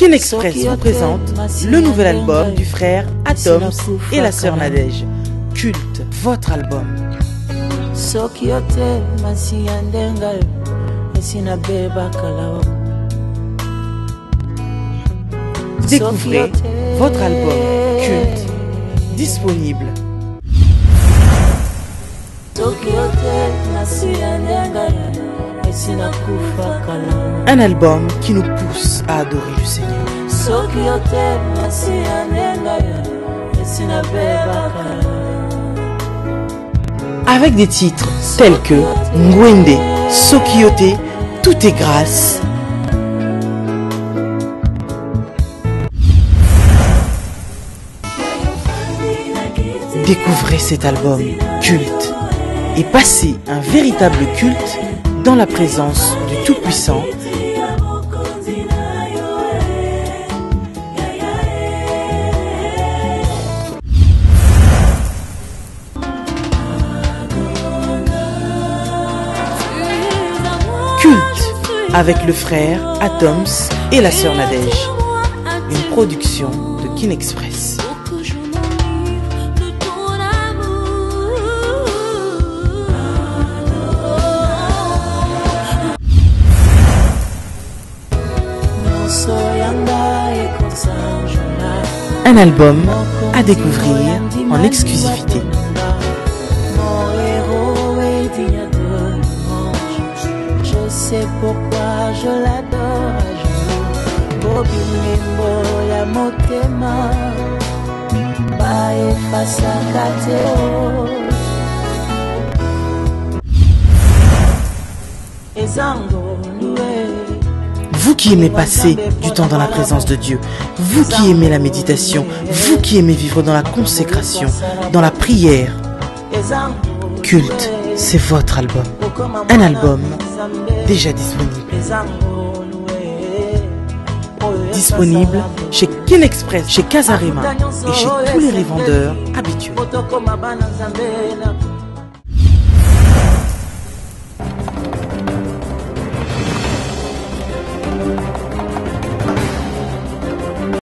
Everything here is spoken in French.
Kin Express vous présente le nouvel album du frère Atoms et la sœur Nadège. Culte, votre album. Découvrez votre album Culte, disponible. Un album qui nous pousse à adorer le Seigneur. Avec des titres tels que Ngwende, Sokiote, Tout est grâce. Découvrez cet album culte et passez un véritable culte dans la présence du Tout-Puissant. Culte avec le frère Atoms et la sœur Nadège. Une production de Kin Express. Un album à découvrir en exclusivité. Je sais pourquoi je l'adore. Vous qui aimez passer du temps dans la présence de Dieu, vous qui aimez la méditation, vous qui aimez vivre dans la consécration, dans la prière, Culte, c'est votre album. Un album déjà disponible. Disponible chez Kin Express, chez Casarema et chez tous les revendeurs habituels.